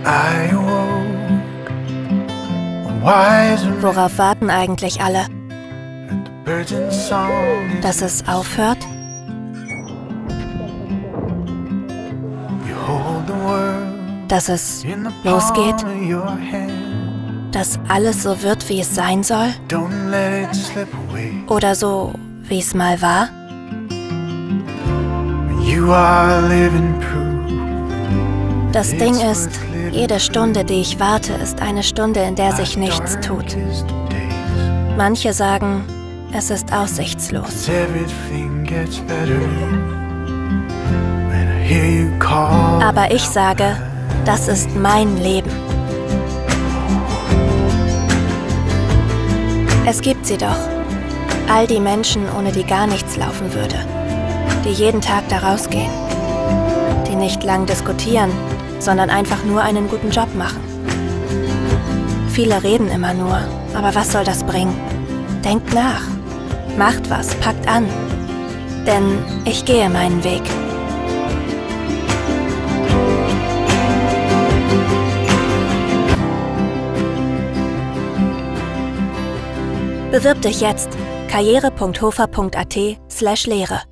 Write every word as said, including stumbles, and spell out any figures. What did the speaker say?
I awoke, wise and Worauf warten eigentlich alle? the birds in song. Dass es aufhört? You hold the world Dass es in the losgeht? palm of your hand. Dass alles so wird, wie es sein soll? Don't let it slip away. Oder so, wie es mal war? You are living proof. Das Ding ist, jede Stunde, die ich warte, ist eine Stunde, in der sich nichts tut. Manche sagen, es ist aussichtslos. Everything gets better when I hear you call. Aber ich sage, das ist mein Leben. Es gibt sie doch. All die Menschen, ohne die gar nichts laufen würde. Die jeden Tag da rausgehen. Die nicht lang diskutieren, sondern einfach nur einen guten Job machen. Viele reden immer nur, aber was soll das bringen? Denkt nach. Macht was, packt an. Denn ich gehe meinen Weg. Bewirb dich jetzt. karriere punkt hofer punkt at slash Lehre